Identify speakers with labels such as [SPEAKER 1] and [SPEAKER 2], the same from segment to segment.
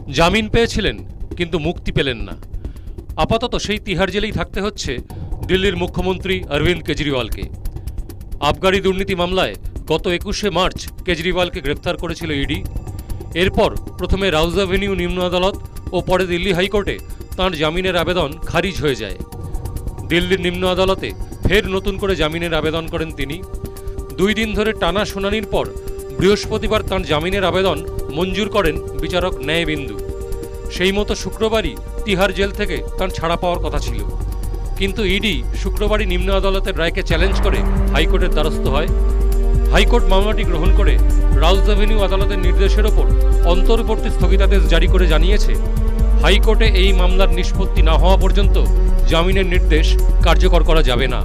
[SPEAKER 1] জামিন পেয়েছিলেন কিন্তু মুক্তি পেলেন না। আপাতত সেই তিহার জেলেই থাকতে হচ্ছে দিল্লির মুখ্যমন্ত্রী অরবিন্দ কেজরিওয়ালকে। আবগারি দুর্নীতি মামলায় গত 21শে মার্চ কেজরিওয়ালকে গ্রেপ্তার করেছিল ইডি। এরপর প্রথমে রাউজ অ্যাভিনিউ নিম্ন আদালত ও পরে দিল্লি হাইকোর্টে তাঁর জামিনের আবেদন খারিজ হয়ে যায়। দিল্লির নিম্ন আদালতে ফের নতুন করে জামিনের আবেদন করেন তিনি। 2 দিন ধরে টানা শুনানির পর বৃহস্পতিবার তাঁর জামিনের আবেদন মঞ্জুর করেন বিচারক ন্যায়বিন্দু। সেই মতো শুক্রবারই তিহার জেল থেকে তাঁর ছাড়া পাওয়ার কথা ছিল, কিন্তু ইডি শুক্রবারই নিম্ন আদালতের রায়কে চ্যালেঞ্জ করে হাইকোর্টের দ্বারস্থ হয়। হাইকোর্ট মামলাটি গ্রহণ করে রাউজ অ্যাভিনিউ আদালতের নির্দেশের ওপর অন্তর্বর্তী স্থগিতাদেশ জারি করে জানিয়েছে, হাইকোর্টে এই মামলার নিষ্পত্তি না হওয়া পর্যন্ত জামিনের নির্দেশ কার্যকর করা যাবে না।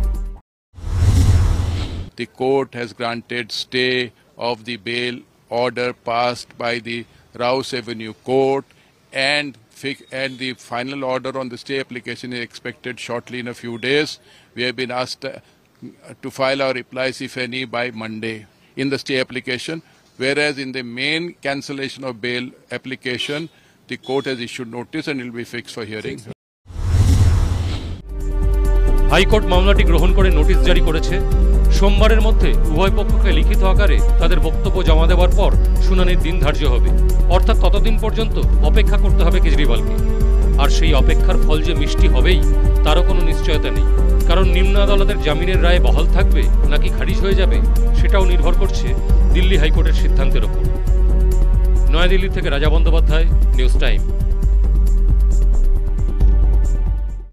[SPEAKER 2] The court has granted stay of the bail order passed by the Rouse Avenue Court, and the final order on the stay application is expected shortly in a few days. We have been asked to file our replies, if any, by Monday in the stay application, whereas in the main cancellation of bail application, the court has issued notice and it will be fixed for hearing.
[SPEAKER 1] High court মামলাটি গ্রহণ করে notice জারি করেছে। সোমবারের মধ্যে উভয় পক্ষকে লিখিত আকারে তাদের বক্তব্য জমা দেওয়ার পর শুনানির দিন ধার্য হবে। অর্থাৎ ততদিন পর্যন্ত অপেক্ষা করতে হবে কেজরিওয়ালকে। আর সেই অপেক্ষার ফল যে মিষ্টি হবেই তারও কোনো নিশ্চয়তা নেই, কারণ নিম্ন আদালতের জামিনের রায় বহাল থাকবে নাকি খারিজ হয়ে যাবে সেটাও নির্ভর করছে দিল্লি হাইকোর্টের সিদ্ধান্তের ওপর। নয়াদিল্লি থেকে রাজা বন্দ্যোপাধ্যায়, নিউজ টাইম।